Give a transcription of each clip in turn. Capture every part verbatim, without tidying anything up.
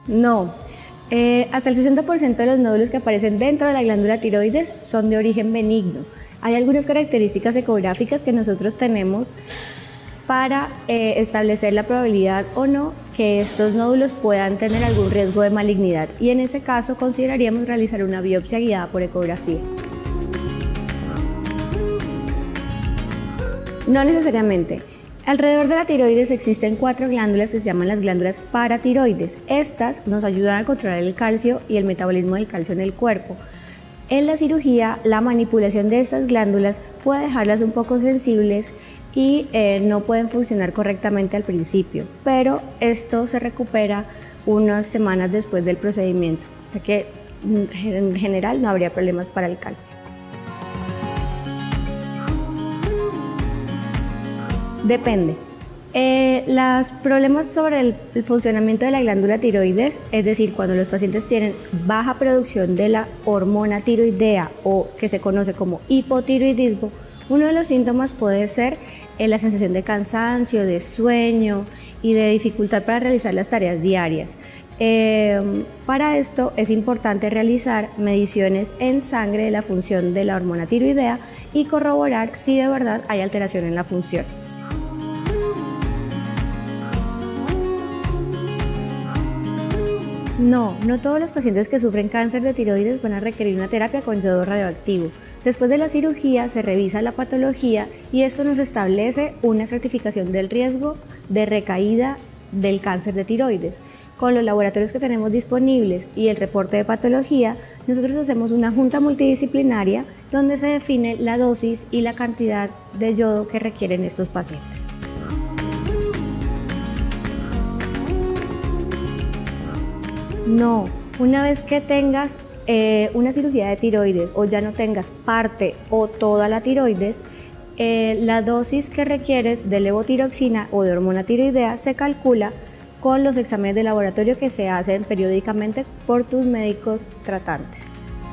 No, eh, hasta el sesenta por ciento de los nódulos que aparecen dentro de la glándula tiroides son de origen benigno. Hay algunas características ecográficas que nosotros tenemos para eh, establecer la probabilidad o no que estos nódulos puedan tener algún riesgo de malignidad, y en ese caso consideraríamos realizar una biopsia guiada por ecografía. No necesariamente. Alrededor de la tiroides existen cuatro glándulas que se llaman las glándulas paratiroides. Estas nos ayudan a controlar el calcio y el metabolismo del calcio en el cuerpo. En la cirugía, la manipulación de estas glándulas puede dejarlas un poco sensibles y eh, no pueden funcionar correctamente al principio, pero esto se recupera unas semanas después del procedimiento, o sea que en general no habría problemas para el calcio. Depende. Eh, los problemas sobre el, el funcionamiento de la glándula tiroides, es decir, cuando los pacientes tienen baja producción de la hormona tiroidea o que se conoce como hipotiroidismo, uno de los síntomas puede ser eh, la sensación de cansancio, de sueño y de dificultad para realizar las tareas diarias. Eh, para esto es importante realizar mediciones en sangre de la función de la hormona tiroidea y corroborar si de verdad hay alteración en la función. No, no todos los pacientes que sufren cáncer de tiroides van a requerir una terapia con yodo radioactivo. Después de la cirugía se revisa la patología y esto nos establece una estratificación del riesgo de recaída del cáncer de tiroides. Con los laboratorios que tenemos disponibles y el reporte de patología, nosotros hacemos una junta multidisciplinaria donde se define la dosis y la cantidad de yodo que requieren estos pacientes. No, una vez que tengas eh, una cirugía de tiroides o ya no tengas parte o toda la tiroides, eh, la dosis que requieres de levotiroxina o de hormona tiroidea se calcula con los exámenes de laboratorio que se hacen periódicamente por tus médicos tratantes.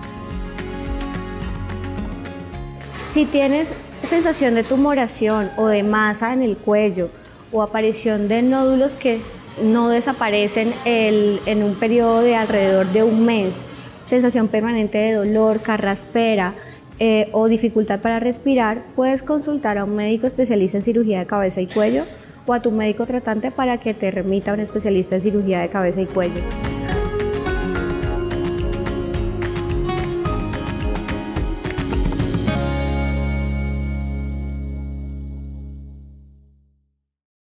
Si tienes sensación de tumoración o de masa en el cuello o aparición de nódulos que no desaparecen el, en un periodo de alrededor de un mes, sensación permanente de dolor, carraspera eh, o dificultad para respirar, puedes consultar a un médico especialista en cirugía de cabeza y cuello o a tu médico tratante para que te remita a un especialista en cirugía de cabeza y cuello.